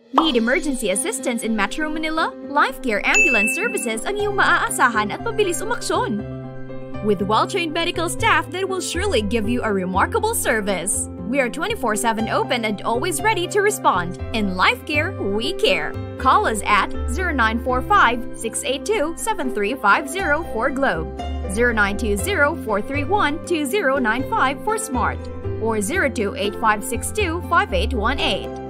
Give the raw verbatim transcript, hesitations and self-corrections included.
Need emergency assistance in Metro Manila? LifeCare Ambulance Services ang iyong maaasahan at mabilis umaksyon. With well-trained medical staff that will surely give you a remarkable service. We are twenty-four seven open and always ready to respond. In LifeCare, we care. Call us at zero nine four five, six eight two, seven three five zero for Globe, zero nine two zero, four three one, two zero nine five for Smart, or zero two eight five six two, five eight one eight.